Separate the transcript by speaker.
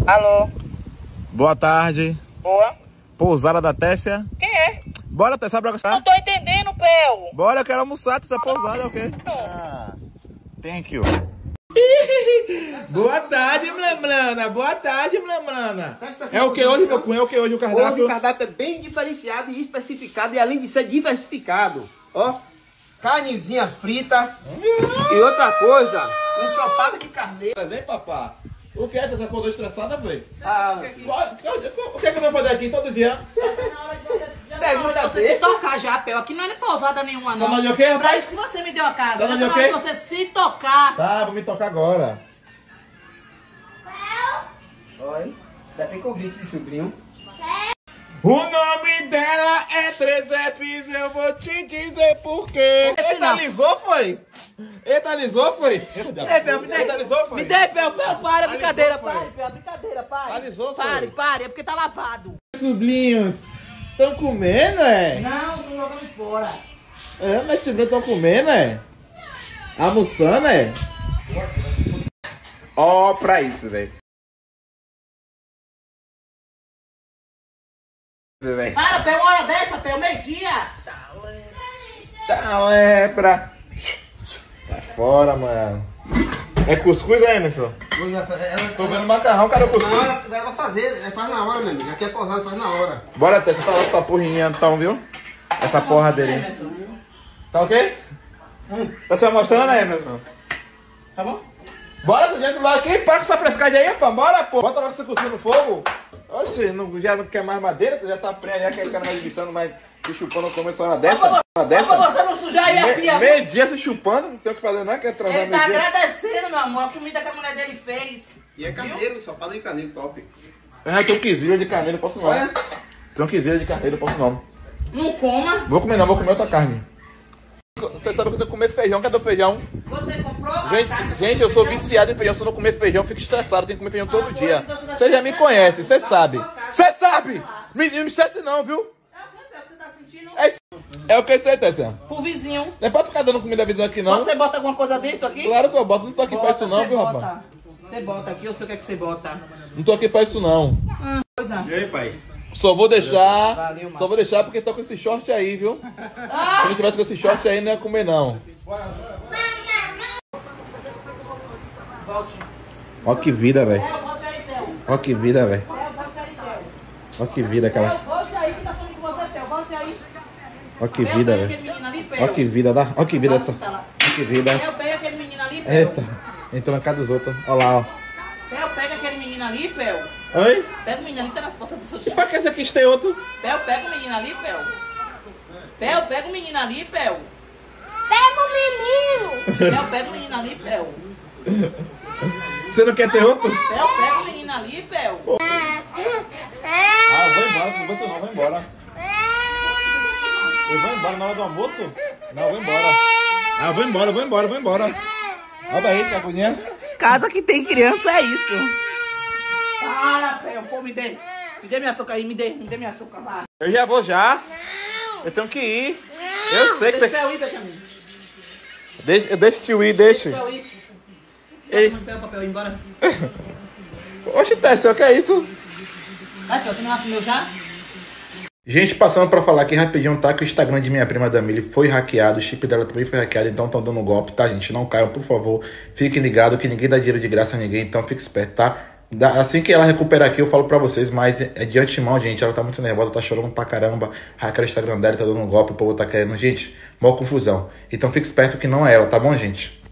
Speaker 1: Alô?
Speaker 2: Boa tarde.
Speaker 1: Boa.
Speaker 2: Pousada da Tessia?
Speaker 1: Quem é?
Speaker 2: Bora, Tessia, bora almoçar?
Speaker 1: Não tô entendendo, Pel.
Speaker 2: Bora, eu quero almoçar, Tessia, pousada, ok? Thank you. Boa tarde, Mlamlana. Boa tarde, Mlamlana. É o que hoje, meu cunho? É o que hoje o cardápio?
Speaker 3: Hoje o cardápio é bem diferenciado e especificado, e além de ser diversificado, ó, carnezinha frita e outra coisa, ensopado de carneiro.
Speaker 2: Mas, hein, papá? O que é? Você acordou estressada, foi? O que é que eu vou fazer aqui todo dia?
Speaker 3: Pergunta
Speaker 4: você se tocar já, Pel. Aqui não é pousada nenhuma, não.
Speaker 2: Tá de o quê,
Speaker 4: Pra
Speaker 2: rapaz?
Speaker 4: isso que você me deu a casa.
Speaker 2: Tá de o
Speaker 4: Pra
Speaker 2: quê?
Speaker 4: você se tocar.
Speaker 2: Tá, vou me tocar agora.
Speaker 3: Oi, já tem convite de sobrinho.
Speaker 2: O nome dela é 3Fs, eu vou te dizer por quê. Etalizou, foi? Etalizou, foi? Etalizou, foi?
Speaker 4: Me dê, Pel, para, brincadeira,
Speaker 2: foi?
Speaker 4: pare, Pel, brincadeira, pare.
Speaker 2: Alisou, foi?
Speaker 4: Pare, é porque tá lavado.
Speaker 2: Sobrinhos, estão comendo, é?
Speaker 4: Não, tô jogando fora.
Speaker 2: É, mas sobrinhos estão comendo, é? Almoçando, é? Ó, pra isso, velho.
Speaker 4: Para, Pel, uma hora dessa, Pel, meio-dia.
Speaker 2: Tá lepra. Tá fora, mano. É cuscuz, é, Emerson? Tô vendo macarrão, cadê o cuscuz?
Speaker 3: Não, ela vai fazer, faz na hora, meu amigo. Aqui é pousada, faz na hora.
Speaker 2: Bora até falar essa porrinha então, viu? Essa porra dele. Tá ok? Tá se mostrando, né, Emerson?
Speaker 4: Tá bom?
Speaker 2: Bora, gente, lá aqui, para com essa frescadinha aí, pô. Bora, pô. Bota logo esse cuscuz no fogo. Oxe, já não quer mais madeira, tu já tá pré, já quer ficar mais guiçando, mas se chupando começou uma dessa. Uma dessa.
Speaker 4: Pra você não sujar aí a pia.
Speaker 2: Meio dia se chupando, não tem o que fazer, não, quer transar
Speaker 4: Ele tá
Speaker 2: meio dia.
Speaker 4: agradecendo, meu amor, a comida que a mulher dele fez.
Speaker 3: E é carneiro, ensopado de carneiro, top.
Speaker 2: Ah, tem um quisilha de carneiro, posso não.
Speaker 3: Olha.
Speaker 2: Tem um quisilha de carneiro, posso não.
Speaker 4: Não coma.
Speaker 2: Vou comer não, vou comer outra carne. Você sabe que eu tenho que comer feijão, cadê o feijão?
Speaker 4: Você comprou?
Speaker 2: Gente, eu sou viciado em feijão, se eu não comer feijão, eu fico estressado, tenho que comer feijão todo dia. Você já me conhece, você sabe. Você sabe! Não me estresse não, viu?
Speaker 4: Você tá sentindo?
Speaker 2: É o que você tem, Tessia?
Speaker 4: Pro vizinho.
Speaker 2: Não é pra ficar dando comida vizinho aqui, não.
Speaker 4: Você bota alguma coisa dentro aqui?
Speaker 2: Claro que eu boto, não tô aqui pra isso não, viu, rapaz?
Speaker 4: Você bota aqui, eu sei o que é que você bota.
Speaker 2: Não tô aqui pra isso não.
Speaker 4: Coisa.
Speaker 3: E aí, pai?
Speaker 2: Só vou deixar,
Speaker 4: Valeu,
Speaker 2: só vou deixar porque tô com esse short aí, viu? Se não tivesse com esse short aí, não ia comer não.
Speaker 4: Volte.
Speaker 2: Ó que vida, velho.
Speaker 4: Volte aí, Theo.
Speaker 2: Ó que vida, velho.
Speaker 4: Volte aí, Theo.
Speaker 2: Ó que vida, aquela.
Speaker 4: Volte aí que tá falando com você, Theo. Volte aí.
Speaker 2: Ó que vida,
Speaker 4: Pega
Speaker 2: velho.
Speaker 4: aquele menino ali,
Speaker 2: Ó que vida, dá. Ó que vida essa.
Speaker 4: Tá lá.
Speaker 2: Ó que vida.
Speaker 4: Theo, pega aquele menino ali, Pel.
Speaker 2: Eita. Entrou na casa dos outros. Ó lá, ó.
Speaker 4: Theo, pega aquele menino ali, Pel.
Speaker 2: Oi?
Speaker 4: Pega o menino ali que tá nas portas do seu
Speaker 2: E
Speaker 4: chão.
Speaker 2: pra que esse aqui tem outro?
Speaker 4: Pel, pega o menino ali, Pel. Pel, pega o menino ali, Pel.
Speaker 5: Pega o menino!
Speaker 4: Pel, pega o menino ali, Pel.
Speaker 2: Você não quer ter outro?
Speaker 4: Pel, pega o menino ali, Pel.
Speaker 2: Ah, eu vou embora, não vou não, vou embora. Eu vou embora na hora do almoço? Não, eu vou embora. Ah, eu vou embora. Olha aí, que agonia.
Speaker 4: Casa que tem criança é isso. Para, Pel, pô, me dê. Me dê minha touca aí, me dê minha touca lá.
Speaker 2: Eu já vou já. Eu tenho que ir. Eu sei que
Speaker 4: Deixa o
Speaker 2: você...
Speaker 4: Pel ir, Benjamin.
Speaker 2: Deixa o tio ir, deixa.
Speaker 4: Pel ir.
Speaker 2: Ei.
Speaker 4: Pega o papel ir embora.
Speaker 2: Oxe, Tessia, o que é isso?
Speaker 4: Vai, Pel, você não comeu já?
Speaker 2: Gente, passando pra falar aqui rapidinho, tá? Que o Instagram de minha prima Damile foi hackeado, o chip dela também foi hackeado, então estão dando golpe, tá, gente? Não caiam, por favor. Fiquem ligados que ninguém dá dinheiro de graça a ninguém, então fique esperto, tá? Assim que ela recuperar aqui, eu falo pra vocês, mas é de antemão, gente, ela tá muito nervosa, tá chorando pra caramba, hackearam o Instagram dela, tá dando golpe, o povo tá querendo, gente, maior confusão. Então fique esperto que não é ela, tá bom, gente?